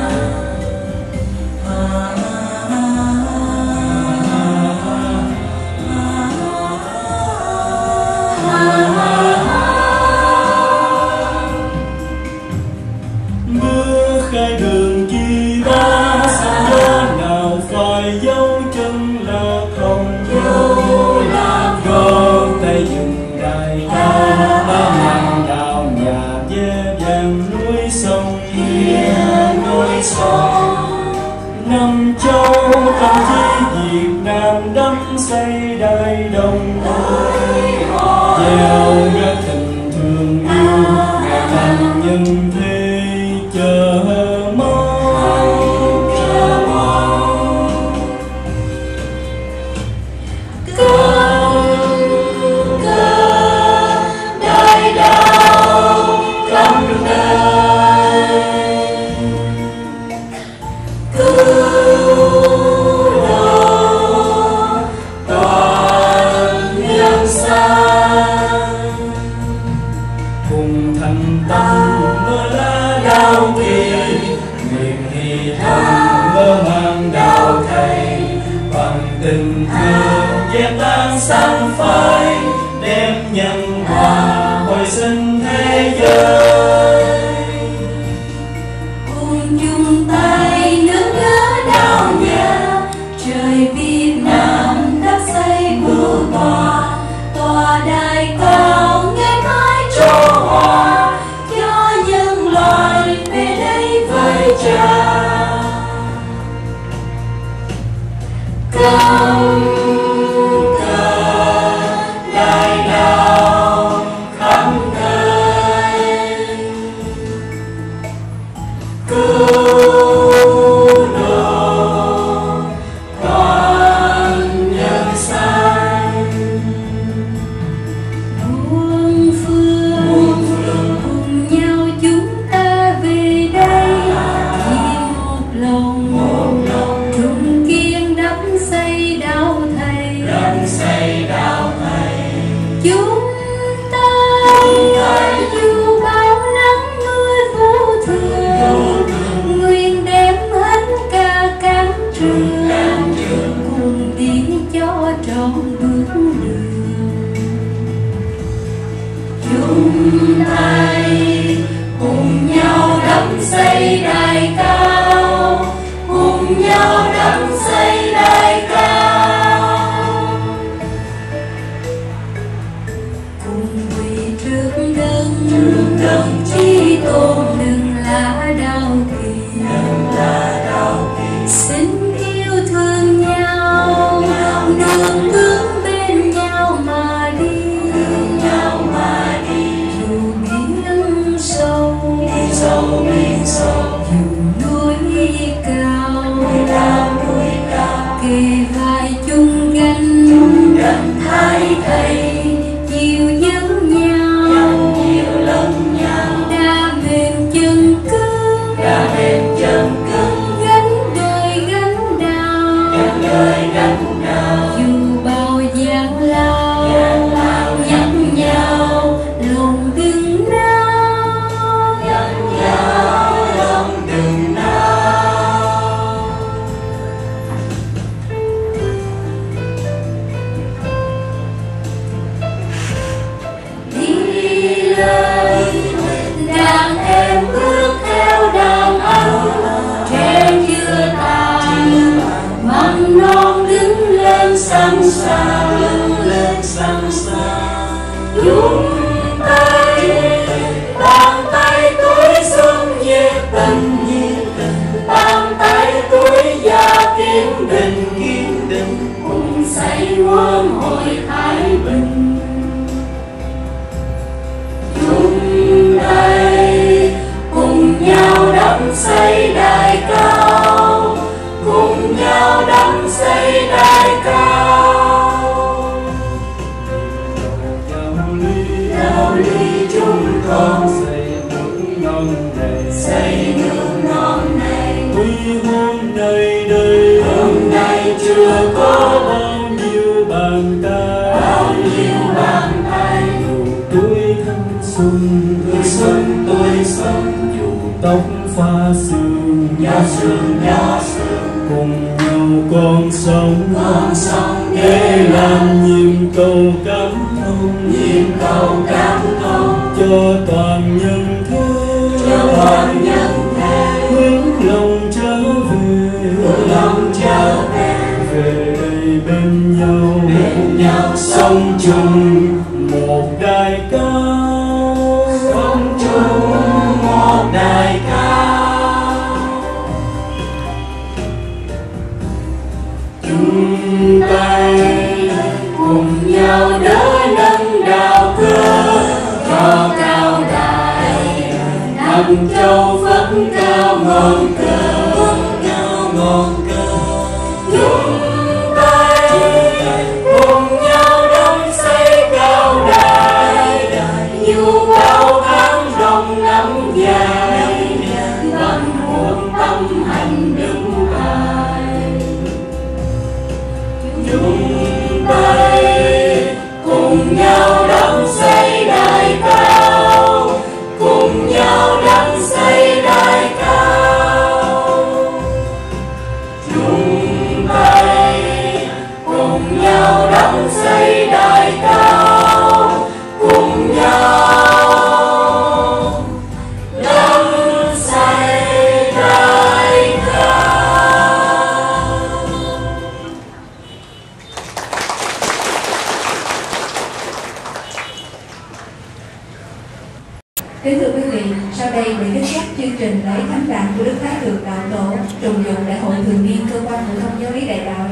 Bước khai đường kỳ ba, gió nào phải dấu chân là không dấu là gót tay dừng đại cao, ba ngàn đào nhà dê vàng núi sông hiên núi sông. Năm châu tâm trí Việt Nam đắm say đại đồng ơi, gieo gác tình thương yêu ngày làm nhân thế chờ mong. Cắm cờ đại đạo khắp nơi, cứu độ toàn nhân gian. Cùng thành tâm mơ lá đao kỳ, nguyện hy thầm mơ mang đạo thầy. Bằng tình thương dẹp tan sang phai, đem nhân hòa hồi sinh thế giới. Cùng chung tay nước nhớ đau nhà, trời Việt Nam đã xây bước tòa, tòa đài cao ngày mai cho hòa, cho nhân loại về đây với cha. Cắm cờ đại đạo khắp nơi, cứu độ toàn nhân gian. Muôn phương cùng nhau chúng ta về đây, vì một lòng trung kiên đắp xây đạo thầy. Chúng ta dù bao nắng mưa vô thường, nguyện đem hết cả cánh trường, cùng đi cho trọn bước đường. Chúng tay cùng nhau đắp xây đài cao, kiên định cùng xây quân hội thái bình. Chung tay cùng nhau đắp xây đài cao, cùng nhau đắp xây đài cao. Đạo lý chúng con xây nước non này, xây nước non này. Tuy hôm nay đây, hôm nay chưa có bao nhiêu bàn tay, bao nhiêu bàn tay. Dù tuổi thanh xuân, tuổi xuân, tuổi xuân. Dù tóc pha sương, nhỏ sương, nhỏ sương. Cùng nhau con sống để làm nhiệm cầu cảm thông, nhiệm cầu cảm thông cho toàn nhân thế, cho toàn nhân thế. Hướng lòng trở về, hướng lòng trở về. Về đây bên nhau sống chung một đài cao, sống chung một đài cao. Chung tay cùng nhau đỡ nâng đào cơ, cho cao đài nằm châu phất cao ngọn cờ, cao ngọn cờ. Chung tay cùng nhau đắp xây cao đài, dù bao tháng rộng năm dài, bằng một tâm hành đức tài. Chung tay cùng nhau đắp xây đài cao, cùng nhau đắp xây đài cao. Chung tay cùng nhau đắp xây đài cao, cùng nhau đắp xây đài cao. Kính thưa quý vị, sau đây để kết thúc chương trình lễ khánh đản của Đức Thái Thượng Đạo Tổ trùng dụng Đại hội thường niên Cơ quan Phổ thông Giáo lý Đại đạo